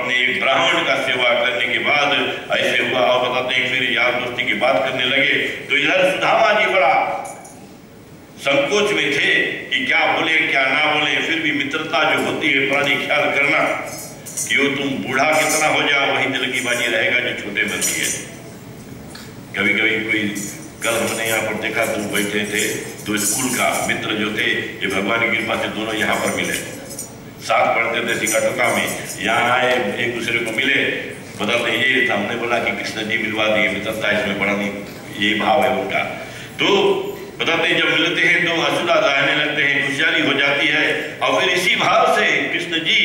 अपने एक ब्राह्मण का सेवा करने के बाद ऐसे हुआ। और बताते हैं फिर यार दोस्ती की बात करने लगे तो इधर सुदामा जी बड़ा संकोच में थे कि क्या बोले क्या ना बोले। फिर भी मित्रता जो होती है पुरानी ख्याल करना कि वो तुम बूढ़ा कितना हो जाओ वही दिल की बाजी रहेगा जो छोटे बनती है। कभी कभी कोई कल हमने यहाँ पर देखा तुम बैठे थे तो स्कूल का मित्र जो थे ये भगवान की कृपा से दोनों यहाँ पर मिले, साथ पढ़ते थे सिकाटोका में, यहाँ आए एक दूसरे को मिले। बताते ये था हमने बोला कि कृष्ण जी मिलवा दिए, मित्रता इसमें बड़ा नहीं, यही भाव है उनका। तो बताते जब मिलते हैं तो असुरा गाने लगते हैं, खुशहाली हो जाती है। और फिर इसी भाव से कृष्ण जी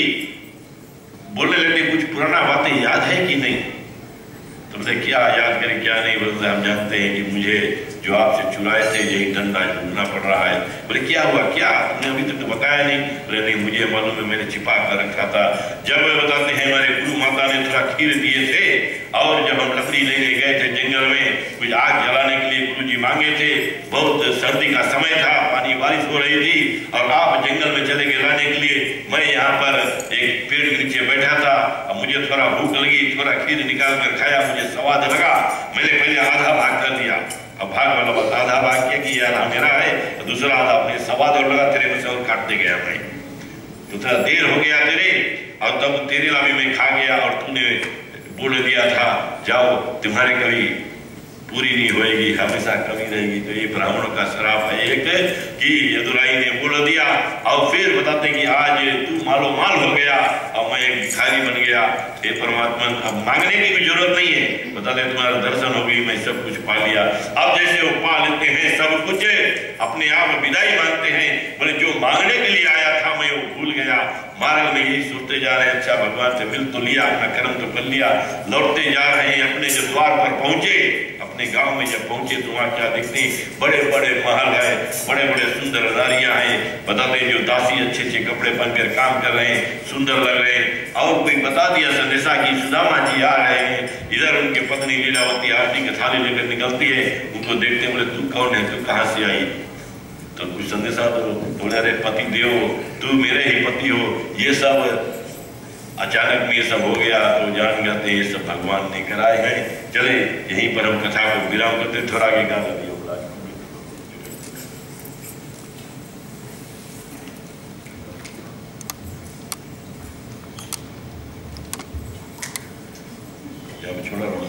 बोलने लगे कुछ पुराना बातें याद है कि नहीं। तुमसे क्या याद करें क्या नहीं। बोलते हम जानते हैं कि मुझे जो आपसे चुराए थे यही डंडा ढूंढना पड़ रहा है। बोले क्या हुआ, क्या तुमने अभी तक तो बताया नहीं। बोले नहीं मुझे मालूम है, मैंने छिपा कर रखा था। जब बताते हैं हमारे गुरु माता ने थोड़ा खीर दिए थे और जब हम लकड़ी लेने गए थे जंगल में, कुछ आग जलाने के लिए गुरु जी मांगे थे। बहुत सर्दी का समय था, पानी बारिश हो रही थी और आप जंगल में चले गए लाने के लिए। मैं यहाँ पर एक पेड़ के नीचे बैठा था, अब मुझे थोड़ा भूख लगी, थोड़ा खीर निकाल कर खाया, मुझे स्वाद लगा, मैंने पहले आधा भाग कर दिया। अब भाग वाला बात आधा भाग किया कि यार मेरा है, तो दूसरा आधा अपने स्वाद और लगा, तेरे में से और काटते गया मैं, तो थोड़ा देर हो गया तेरे, और तब तेरे ला भी मैं खा गया और तूने बोल दिया था जाओ तुम्हारे कभी पूरी नहीं होएगी, हमेशा कमी रहेगी। तो ये ब्राह्मणों का श्राप है एक कि यदुराई ने बोल दिया। और फिर बताते कि आज तू मालो माल हो गया और मैं एक भिखारी बन गया। हे परमात्मा अब मांगने की भी जरूरत नहीं है, बताते तुम्हारा दर्शन हो गई, मैं सब कुछ पा लिया। अब जैसे वो पा लेते हैं सब कुछ, अपने आप विदाई मांगते हैं। बोले जो मांगने के लिए आया था मैं वो भूल गया। मार्ग में यही सोचते जा रहे हैं, अच्छा भगवान से मिल तो लिया, अपना कर्म तो कर लिया, लौटते जा रहे हैं। अपने जो द्वार पर पहुंचे, अपने गांव में जब पहुंचे तो वहां क्या देखते हैं, बड़े बड़े महल है, बड़े बड़े सुंदर नारियां हैं। बताते हैं जो दासी अच्छे अच्छे कपड़े पहनकर काम कर रहे हैं, सुंदर लग रहे हैं। और कोई बता दिया संदेशा कि सुदामा जी आ रहे हैं। इधर उनके पत्नी लीलावती आरती की थाली लेकर निकलती है, उनको देखते बोले तू कौन है, तू कहाँ से आई। तो कुछ संदेशा तो बोले अरे पति देव तू मेरे ही पति हो। ये सब अचानक में ये सब हो गया तो जान जाते ये सब भगवान ने कराए हैं। चले यहीं पर हम कथा को विराम करते, थोड़ा आगे गा दिया छोड़ा रहा।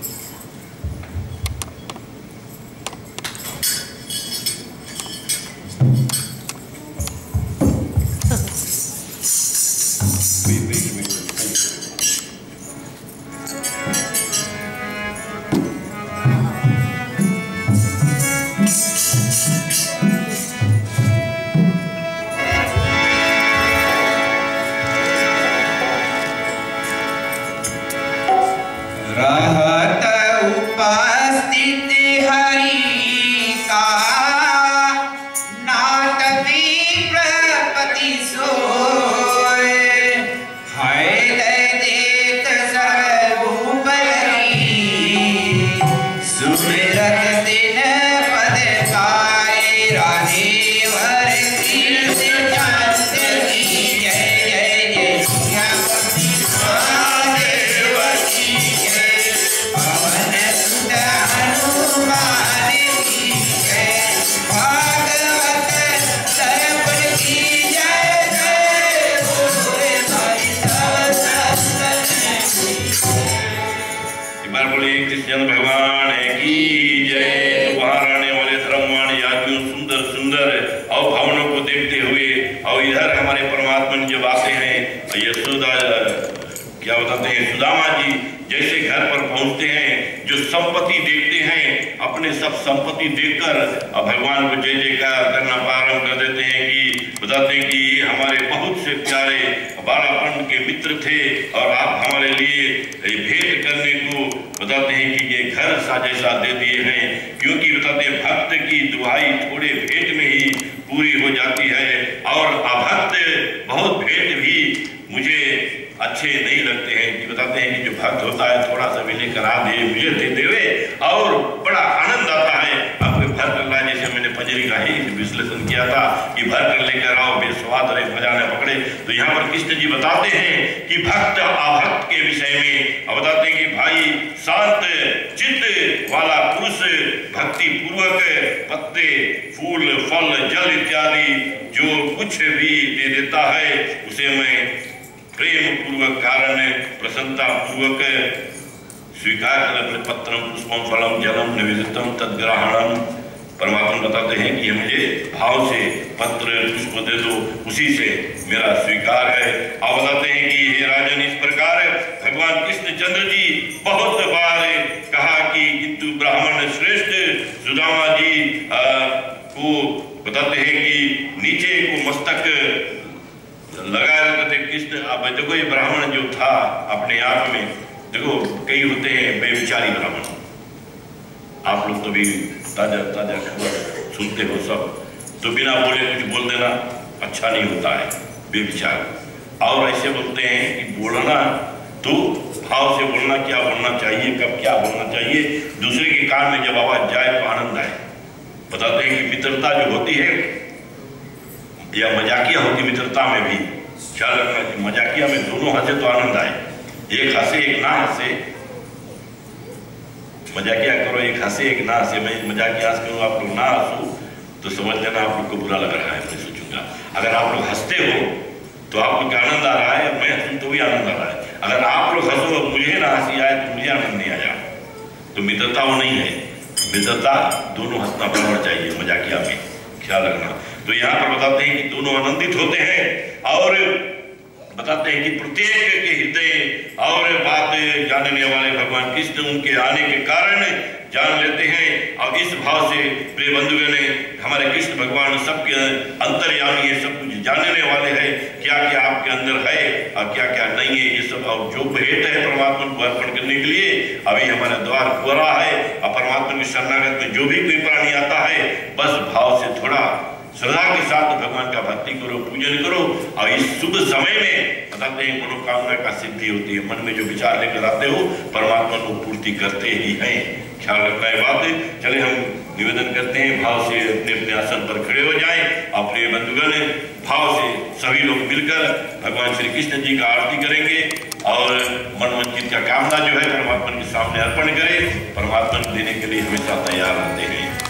भगवान की जय। वहां रहने वाले धर्मवान यादवियों सुंदर सुंदर और भवनों को देखते हुए, और इधर हमारे परमात्मा जब आते हैं यशोदा क्या बताते हैं सुदामा जी जैसे घर पर पहुंचते हैं, जो संपत्ति देखते हैं, अपने सब संपत्ति देखकर भगवान को जय जयकार करना प्रारंभ कर देते हैं कि बताते हैं कि ये हमारे बहुत से प्यारे बालापन के मित्र थे और आप हमारे लिए भेंट करने को बताते हैं कि ये घर सा जैसा दे दिए हैं। क्योंकि बताते हैं भक्त की दुहाई थोड़े भेंट में ही पूरी हो जाती है, और अभक्त बहुत भेंट भी मुझे अच्छे नहीं लगते हैं। कि बताते हैं कि जो भक्त होता है थोड़ा सा भी लेकर आ दे, मुझे दे देवे और बड़ा आनंद आता है। अब कोई भक्त ला जैसे मैंने पंजरी का ही विश्लेषण किया था कि भर कर लेकर आओ बेस्वाद रहे मजा न पकड़े। तो यहाँ पर कृष्ण जी बताते हैं कि भक्त अभक्त के विषय में, अब बताते हैं कि भाई शांत चित्त वाला पुरुष भक्ति पूर्वक पत्ते फूल फल जल इत्यादि जो कुछ भी दे देता है उसे मैं प्रेम पूर्वक कारण प्रसन्नता पूर्वक स्वीकार कर पत्रम पुष्पम फलम जलम निवेदितम तद्ग्रहणम। परमात्मा बताते हैं कि मुझे भाव से पत्र पुष्प दे दो, उसी से मेरा स्वीकार है। अब बताते हैं कि हे राजन, इस प्रकार भगवान कृष्णचंद्र जी बहुत बार कहा कि किंतु ब्राह्मण श्रेष्ठ सुदामा जी को बताते हैं कि नीचे को मस्तक लगाए रखते कृष्ण। अब देखो ये ब्राह्मण जो था अपने आप में, देखो कई होते हैं बेविचारी ब्राह्मण, आप लोग तो भी ताजा ताजा खबर सुनते हो सब, तो बिना बोले कुछ बोल देना अच्छा नहीं होता है, बेविचार। और ऐसे बोलते हैं कि बोलना तो भाव से बोलना, क्या बोलना चाहिए, कब क्या बोलना चाहिए, दूसरे के कान में जब आवाज जाए तो आनंद आए। बताते हैं कि मित्रता जो होती है या मजाकिया होती मित्रता में भी ख्याल रखना कि मजाकिया में दोनों हंसे तो आनंद आए, एक हंसे एक ना हंसे। मजाकिया करो एक हंसे एक ना हंसे, मैं मजाकिया हंस करूँ आप लोग ना हंसो तो समझ लेना आप लोग को बुरा लग रहा है, मैं सोचूंगा। अगर आप लोग हंसते हो तो आप लोग आनंद आ रहा है, मैं हंसूं तो भी आनंद आ रहा है। अगर आप लोग हंसो मुझे ना हंसी आए तो मुझे आनंद नहीं आया, तो मित्रता वो नहीं है। मित्रता दोनों हंसना बराबर चाहिए, मजाकिया में ख्याल रखना। तो यहाँ पर बताते हैं कि दोनों आनंदित होते हैं और बताते हैं कि प्रत्येक के हृदय और बात जानने वाले भगवान कृष्ण उनके आने के कारण जान लेते हैं। और इस भाव से प्रिय बंधुगण हमारे कृष्ण भगवान सबके अंतर्यामी है, सब कुछ जानने वाले हैं, क्या क्या आपके अंदर है और क्या क्या नहीं है, ये सब। और जो भेंट है परमात्मा को अर्पण करने के लिए अभी हमारे द्वार खुला है। और परमात्मा की शरणागत में जो भी कोई प्राणी आता है बस भाव से थोड़ा श्रद्धा के साथ भगवान का भक्ति करो, पूजन करो। और इस शुभ समय में बताते हैं मनोकामना का सिद्धि होती है। मन में जो विचार लेकर आते हो परमात्मा को पूर्ति करते ही हैं, ख्याल रखना है बात। चले हम निवेदन करते हैं भाव से अपने अपने आसन पर खड़े हो जाएं। अपने बंधुगण भाव से सभी लोग मिलकर भगवान श्री कृष्ण जी का आरती करेंगे और मन मंचित का कामना जो है परमात्मा के सामने अर्पण करें। परमात्मा देने के लिए हमेशा तैयार रहते हैं।